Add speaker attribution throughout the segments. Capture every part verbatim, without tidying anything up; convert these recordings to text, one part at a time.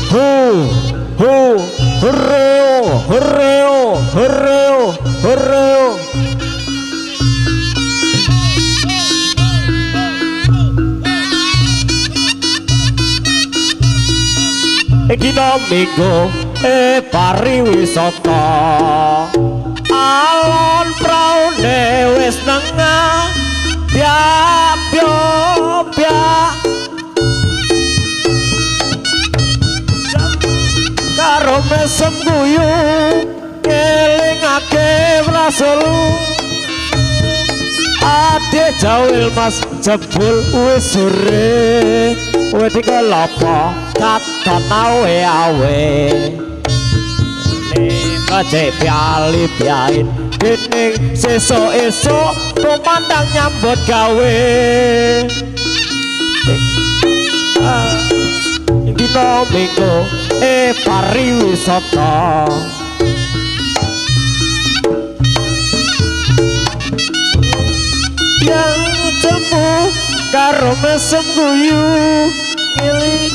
Speaker 1: hu hu hurreo hurreo hurreo hurreo. Dina minggu e pariwisata alon praune wis nengah biak biak karo mesem guyu ngelingake rasulu ade jawil mas jebul wis sore wedi kelapa kata awe awe lima cek piali piain dening sesok esok pemandang nyambut gawe dina minggu e pariwisata yang temu karo mesem guyu ngiling.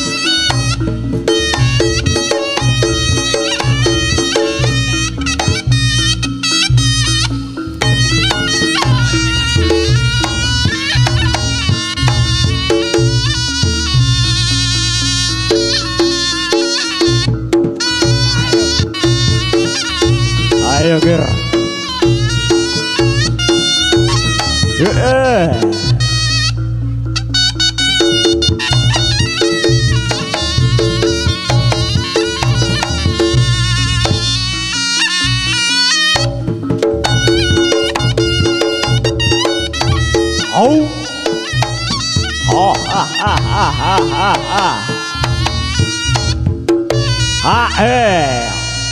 Speaker 1: Ayo ger, yeah. Oh, oh, ah, ah, ah, ah, ah, ah, ah, eh.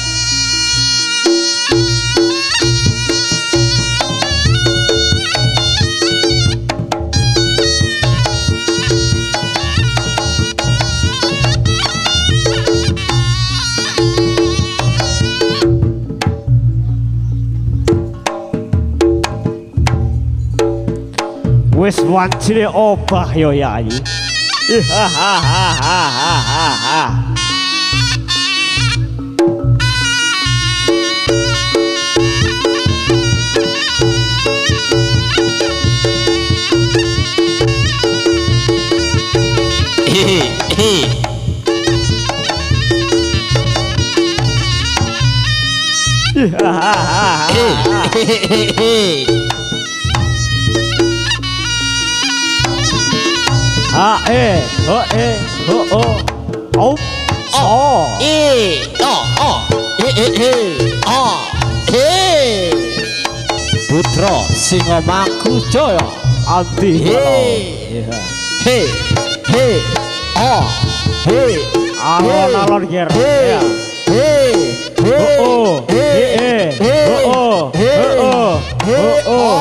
Speaker 1: Wes wancine obah yo yayi. Hahaha. Ha eh oh eh oh oh oh oh eh oh oh eh eh eh oh eh putra singa maku jaya anti he he he oh he alon-alon ger ya he oh oh eh eh oh oh oh oh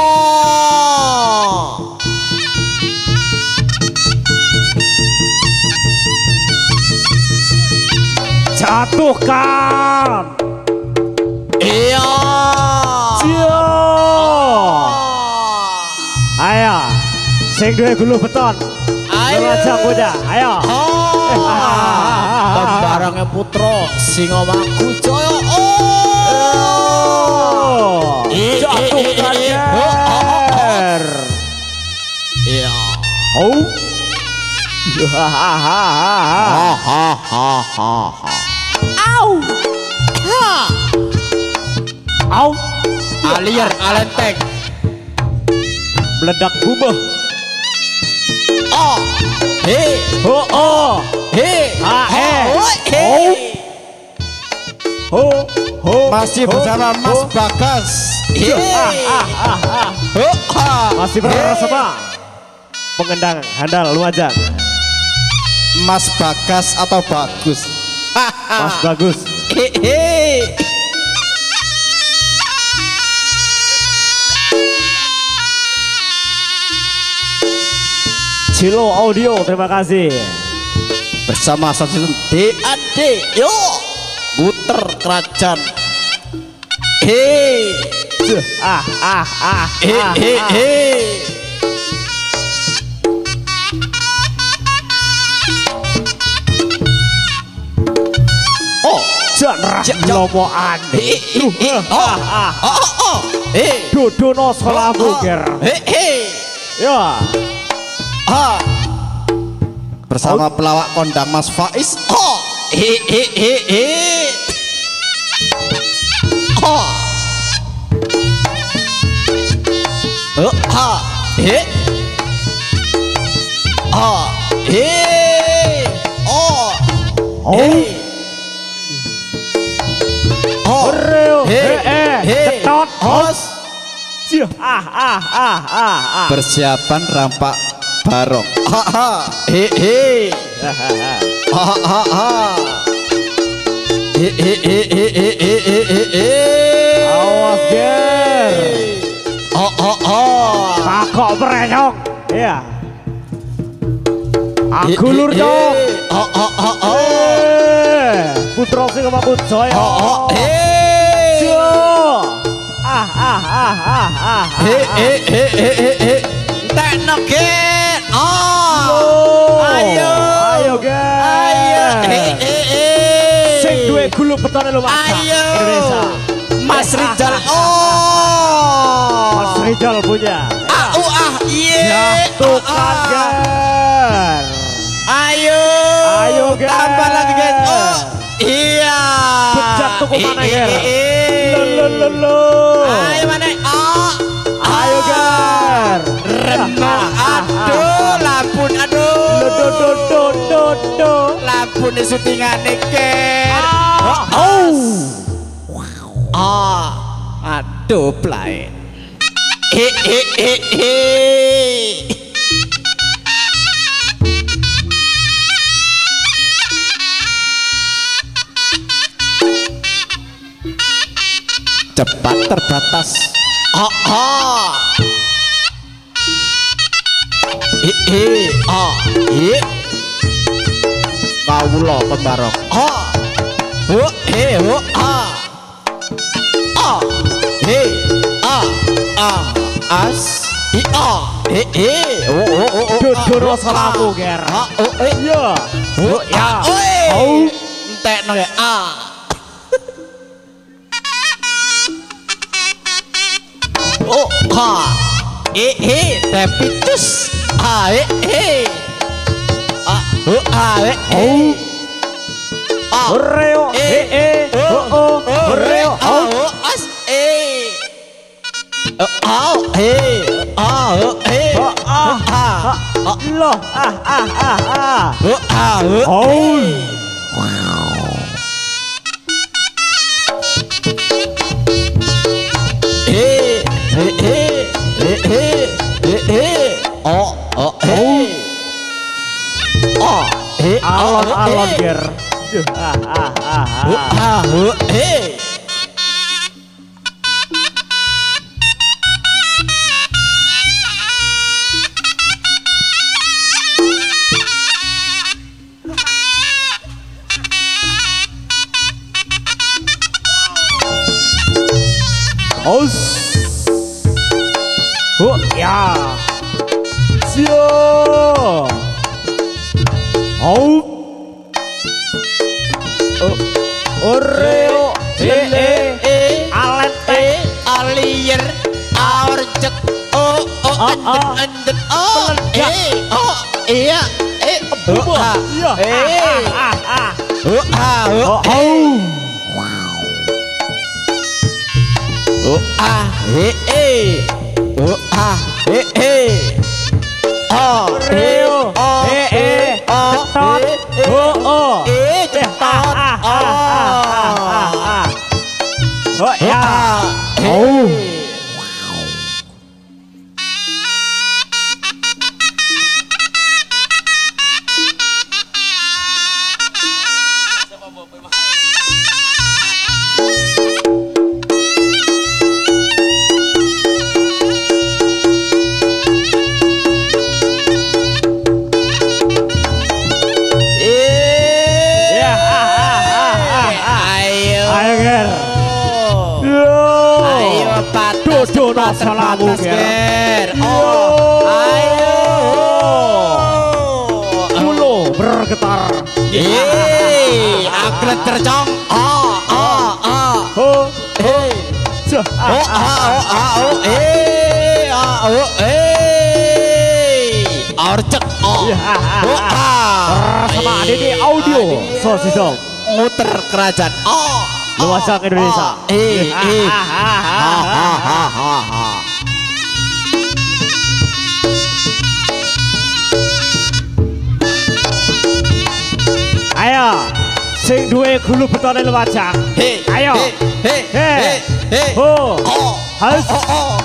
Speaker 1: jatuhkan iya iya ayo sing duwe gulu beton ayo aja bocah ayo barangnya putra singa maku jaya oh jatuhkan ger iya oh hahaha hahaha au ha au alier alenteng meledak gubah oh he ho oh he ha he oh ho ho
Speaker 2: masih bersama Mas Bagas
Speaker 1: masih bersama pengendang handal Lumajang
Speaker 2: Mas Bagas atau Bagus
Speaker 1: Mas Bagus
Speaker 2: hehe
Speaker 1: Cilo Audio terima kasih
Speaker 2: bersama Sasun D A D yo muter kerajaan he
Speaker 1: ah ah ah
Speaker 2: he he he
Speaker 1: lomokan.
Speaker 2: Oh, oh, oh, eh,
Speaker 1: Dudono salamu ger.
Speaker 2: eh, eh,
Speaker 1: Ya.
Speaker 2: ah, bersama pelawak kondang Mas Faiz. Oh, eh, eh, eh, eh, oh, oh, ah, eh, ah, eh, oh,
Speaker 1: Oh.
Speaker 2: eh. Oh,
Speaker 1: Oreo,
Speaker 2: he,
Speaker 1: eh,
Speaker 2: he,
Speaker 1: ketot,
Speaker 2: hos.
Speaker 1: Cih, ah, ah, ah, ah, ah.
Speaker 2: Persiapan rampak barong. Ha ha, he he, ha ha ha, he he he he he he he he he.
Speaker 1: Awas ger.
Speaker 2: Oh oh oh.
Speaker 1: Takok berenyong. Iya. Aku lur dong.
Speaker 2: Oh oh oh oh.
Speaker 1: Eh, Putra sing kemabut joy.
Speaker 2: Oh oh he.
Speaker 1: Ah ah ah ah ah.
Speaker 2: He he he he he he. Tekno get. Oh. Ayo.
Speaker 1: Ayo ger.
Speaker 2: Ayo. He he he.
Speaker 1: Sing duwe gulu petone lu Mas.
Speaker 2: Ayo.
Speaker 1: Indonesia.
Speaker 2: Mas Rizal. Oh.
Speaker 1: Mas Rizal punya.
Speaker 2: Ah uh, ah iya.
Speaker 1: Tuh kan ger.
Speaker 2: Ayo.
Speaker 1: Ayo ger.
Speaker 2: Tambah lagi guys. Oh. Iya.
Speaker 1: Bejat tuku mana ger. Lo lo lo lo.
Speaker 2: Ayo mana? Oh.
Speaker 1: Ayo ger.
Speaker 2: Remang. Aduh, lampun aduh.
Speaker 1: Do do do do do.
Speaker 2: Lampun di syutingane ger.
Speaker 1: Oh.
Speaker 2: Ah. Aduh, play. Eh eh eh eh. Cepat terbatas. Ah ah. Eh eh ah eh. Kawula pembarok. Ah. Oh eh oh ah. Ah. Hey ah ah as i ah eh eh oh oh oh oh.
Speaker 1: Duduro salamu ger.
Speaker 2: Ah oh eh.
Speaker 1: Ya.
Speaker 2: Oh ya. Oh. Entekno ya. Ah. Oh ha eh eh tapi terus ah eh eh ah oh ah eh eh ah
Speaker 1: Oreo eh eh oh oh Oreo
Speaker 2: oh as eh oh ah eh ah oh eh
Speaker 1: ah ah lo ah ah ah ah
Speaker 2: oh ah
Speaker 1: oh
Speaker 2: eh eh eh eh eh eh eh oh oh eh oh eh
Speaker 1: alon alon ger ah ah ah
Speaker 2: ah oh eh
Speaker 1: Os. Oh ya. Sio. Oh. Oreo.
Speaker 2: eh eh
Speaker 1: Alente.
Speaker 2: alier aurcek oh oh anden anden oh eh oh iya eh oh ah eh
Speaker 1: ah ah
Speaker 2: oh ah oh oh ah eh eh oh ah eh eh oh
Speaker 1: Oreo. Eh eh. Cetot. Oh oh.
Speaker 2: eh cetot oh
Speaker 1: Oh ya.
Speaker 2: oh
Speaker 1: Ya.
Speaker 2: ayo
Speaker 1: Ayo ger.
Speaker 2: ayo patas
Speaker 1: Dodono
Speaker 2: patas,
Speaker 1: salamu,
Speaker 2: patas,
Speaker 1: Ger.
Speaker 2: Ger. Oh ayo
Speaker 1: Kulo bergetar.
Speaker 2: Yeay, aglet tercong. Oh, oh, oh ah oh ah oh eh ah oh eh arcek oh oh ah
Speaker 1: sama Dede Audio so sistem
Speaker 2: muter kerajaan oh
Speaker 1: luasan Indonesia
Speaker 2: eh eh ha ha ha ha.
Speaker 1: Ayo sing duwe gulu betone luwajang.
Speaker 2: Hey,
Speaker 1: ayo.
Speaker 2: Hey, hey, hey.
Speaker 1: Ho.
Speaker 2: Oh.
Speaker 1: Has.
Speaker 2: Oh, oh.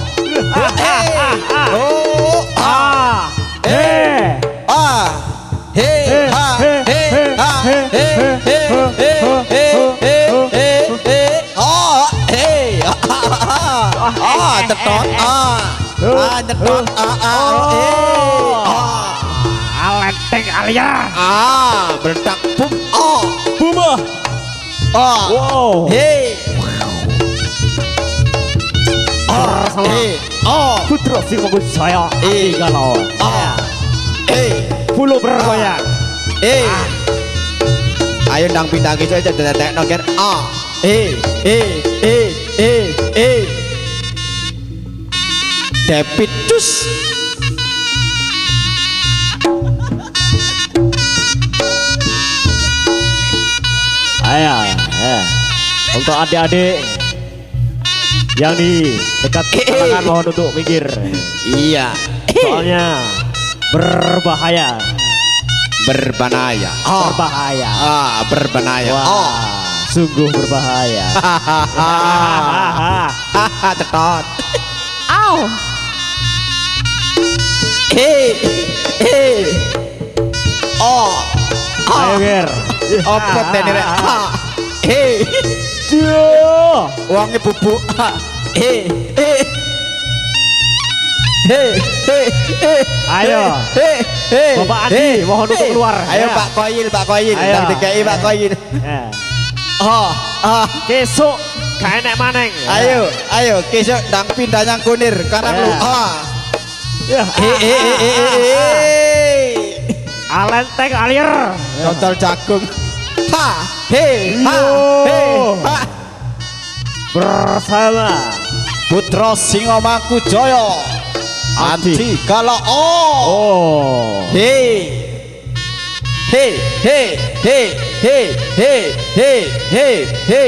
Speaker 1: Oh. Ah. Hey.
Speaker 2: Ah. Hey. Ha. Hey. Ha. Hey. Hey. Hey. Hey. Hey. Oh. Hey. Ah. Tetot. Ah. Ah. Tetot. Ah. Ah. Eh.
Speaker 1: Alenteng alia.
Speaker 2: Ah. Berdak bum. Oh.
Speaker 1: Buma.
Speaker 2: Oh.
Speaker 1: Wow.
Speaker 2: Hey. Oh. Hey. Oh.
Speaker 1: Putra sing monggo saya.
Speaker 2: Eh.
Speaker 1: Kalau.
Speaker 2: Oh. Eh.
Speaker 1: Bulu bergoyang.
Speaker 2: Eh. Ayo nang bintang iki aja detek nongker. Ah. Eh. Eh. Eh. Eh. Eh. David Cus.
Speaker 1: Ayo, ya. Untuk adik-adik yang di dekat kalangan mohon untuk minggir.
Speaker 2: Iya.
Speaker 1: Soalnya berbahaya.
Speaker 2: Berbanaya.
Speaker 1: Oh. Berbahaya.
Speaker 2: Ah, berbanaya.
Speaker 1: Wah,
Speaker 2: oh.
Speaker 1: sungguh berbahaya.
Speaker 2: Hahaha, tetot.
Speaker 1: Au.
Speaker 2: Hei. Hei. Oh.
Speaker 1: Ayo, Ger.
Speaker 2: Apa tadi rek? Hei.
Speaker 1: Duh.
Speaker 2: Uangnya bubuk. Hei. Hei. Hei. Hei. Hei.
Speaker 1: Ayo.
Speaker 2: Hei. Hei.
Speaker 1: Bapak Adi, mohon untuk keluar.
Speaker 2: Ayo
Speaker 1: Ya.
Speaker 2: Pak Koyil, Pak Koyil.
Speaker 1: Ayo.
Speaker 2: Nang dikai Pak Koyil.
Speaker 1: Ya.
Speaker 2: Oh. Ah.
Speaker 1: Besok gak enak maneng.
Speaker 2: Ayo, ayo besok ndang pindah nyang Kunir karena
Speaker 1: Ya.
Speaker 2: lu. Ah.
Speaker 1: Ya.
Speaker 2: Eh eh eh eh eh.
Speaker 1: Alenteng alir.
Speaker 2: Total jagung. Ha, he, ha, he, ha.
Speaker 1: Bersama
Speaker 2: Putra Singomangku Jaya. Anti kalau oh.
Speaker 1: Oh.
Speaker 2: He. He, he, he, he, he, he, he, he.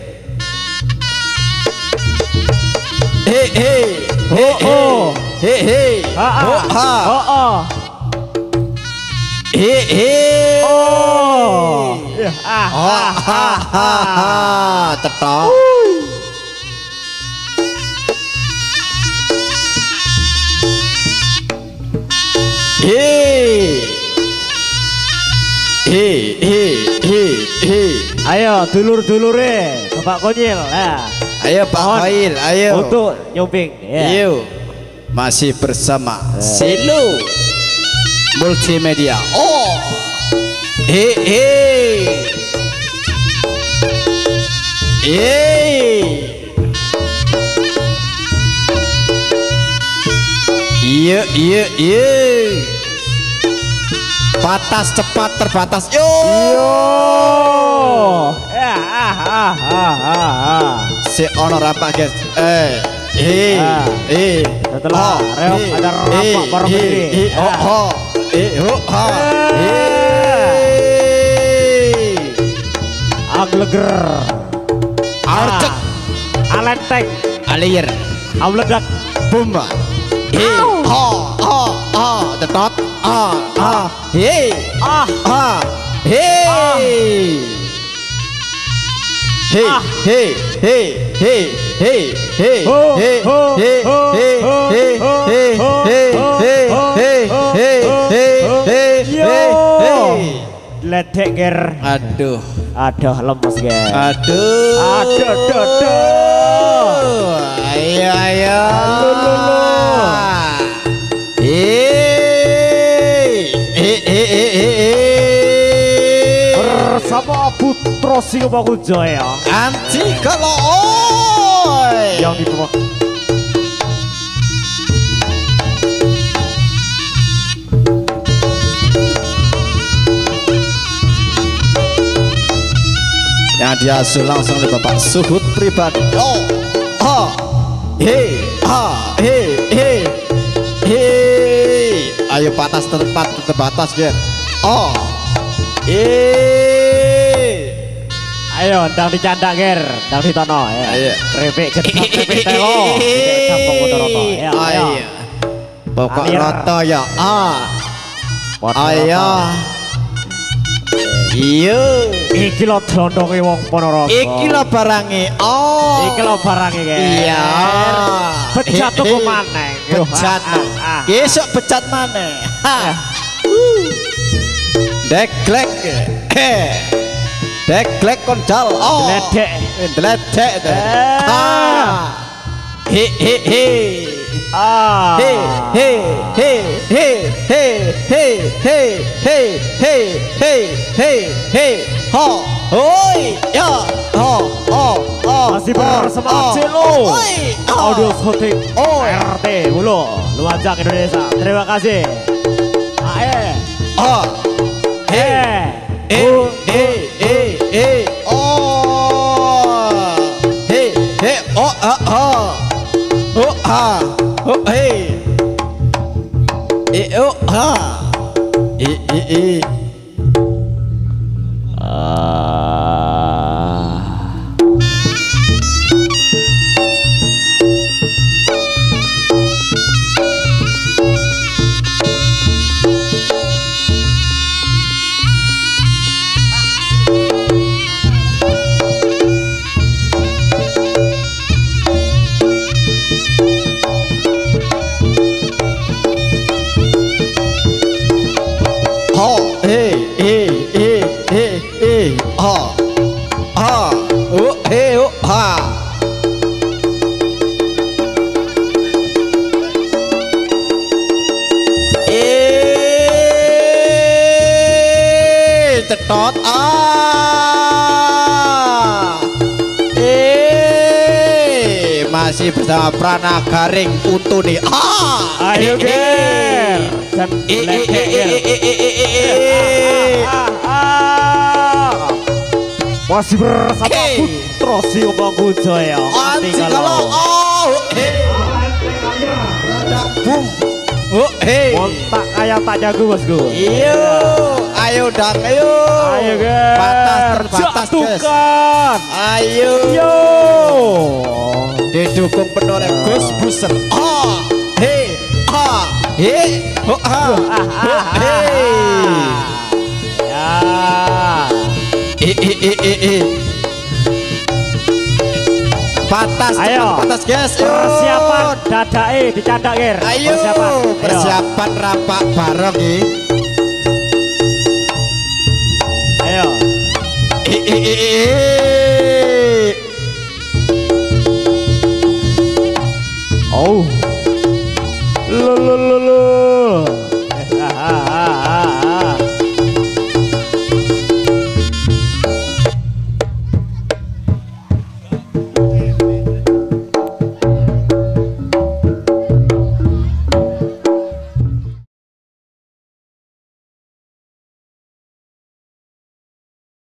Speaker 2: He, he, he,
Speaker 1: Oh,
Speaker 2: he, he.
Speaker 1: Ha,
Speaker 2: Oh, ha.
Speaker 1: oh, oh.
Speaker 2: He, he.
Speaker 1: Oh. Ya, ah,
Speaker 2: Oh,
Speaker 1: ah,
Speaker 2: ha, ha, ha, tetok. Hei. Hei, hei, hei, hei.
Speaker 1: Ayo dulur-dulure Bapak Konyil. Nah,
Speaker 2: Ayo Pak
Speaker 1: mohon
Speaker 2: Khail, ayo.
Speaker 1: untuk nyumbing. Ya.
Speaker 2: Ayo. Masih bersama Silo Multimedia. Oh. Hei, hei. Hei. Iya, iya, iya. Batas cepat terbatas. Yo.
Speaker 1: Yo. Ya, ah, ah, ah, ah, ah.
Speaker 2: Si ono rapak guys. Eh. Eh.
Speaker 1: Ah.
Speaker 2: Eh.
Speaker 1: Setelah
Speaker 2: Oh,
Speaker 1: reok
Speaker 2: eh,
Speaker 1: ada rapak
Speaker 2: eh,
Speaker 1: baru
Speaker 2: eh,
Speaker 1: berdiri.
Speaker 2: eh, Oh,
Speaker 1: Ah.
Speaker 2: oh. Eh, oh, ha.
Speaker 1: Eh.
Speaker 2: Eh.
Speaker 1: Agleger.
Speaker 2: Arcek.
Speaker 1: Ah. Alenteng.
Speaker 2: Alir.
Speaker 1: Amledak.
Speaker 2: Bum. Eh. Ha, ha, ha. Tetot. Ah, ah. Hei.
Speaker 1: Ah.
Speaker 2: Ah. Hei. Hei,
Speaker 1: Ah.
Speaker 2: hei, hei, hei, hei, hei,
Speaker 1: Ho,
Speaker 2: hei,
Speaker 1: ho,
Speaker 2: hei,
Speaker 1: ho,
Speaker 2: hei,
Speaker 1: ho,
Speaker 2: hei,
Speaker 1: ho,
Speaker 2: hei,
Speaker 1: ho,
Speaker 2: hei,
Speaker 1: ho,
Speaker 2: hei,
Speaker 1: ho,
Speaker 2: hei,
Speaker 1: ho,
Speaker 2: hei,
Speaker 1: ho,
Speaker 2: hei,
Speaker 1: ho.
Speaker 2: hei,
Speaker 1: Yo.
Speaker 2: hei, hei.
Speaker 1: Ledek ger.
Speaker 2: Aduh,
Speaker 1: Aduh lemes ger.
Speaker 2: aduh,
Speaker 1: Aduh, aduh, aduh.
Speaker 2: Ayo, ayo.
Speaker 1: Lu, lu, lu.
Speaker 2: Hei, hei, hei, hei, hei.
Speaker 1: Bersama Putra Singomangku Jaya
Speaker 2: Anti kalau oi.
Speaker 1: yang dibawa
Speaker 2: yang diasuh langsung oleh Bapak Suhud pribadi. Oh, ha, oh hei ah hei hei hei ayo batas tempat terbatas ger oh eh
Speaker 1: ayo ndang dicandak ger ndang ditono ya
Speaker 2: ayo
Speaker 1: krepek gedhog krepek telo gampang ngono ya ayo
Speaker 2: pokok rata ya ah ayo iya
Speaker 1: iki lho dondonge wong Ponorogo
Speaker 2: iki lho barange oh
Speaker 1: iki lho barange ger
Speaker 2: iya
Speaker 1: becat tuku maneh
Speaker 2: becat besok becat maneh deklek eh deklek koncal oh
Speaker 1: ledek
Speaker 2: ledek ah he he he
Speaker 1: ah
Speaker 2: he he he he he he he he he he he he ho oi ya ho oh oh
Speaker 1: masih bersama Celo audio shooting
Speaker 2: oh
Speaker 1: R T Hulu Lumajang Indonesia terima kasih ae
Speaker 2: oh he eh eh eh eh oh he he oh ah ah oh ah oh hey eh oh ah eh eh eh hey hey hey hey hey ah ah oh hey oh ha eh cetot ah eh masih bersama Prana Garing Utu nih ah
Speaker 1: ayo ger dan ledek masih bersama Putra Siomangku Jaya
Speaker 2: anti kalau oh boom oh hey
Speaker 1: kontak kayak tak jago bosku
Speaker 2: iyo ayo dang ayo
Speaker 1: ayo guys
Speaker 2: batas terbatas guys ayo
Speaker 1: yo
Speaker 2: didukung penuh oleh Gus Buser ah hey ah hey oh ah oh hey
Speaker 1: ya
Speaker 2: eh eh eh eh eh batas
Speaker 1: ayo
Speaker 2: batas guys
Speaker 1: persiapan dadae dicandak ger
Speaker 2: ayo persiapan, persiapan rapak bareng nih
Speaker 1: ayo
Speaker 2: eh eh eh eh
Speaker 1: oh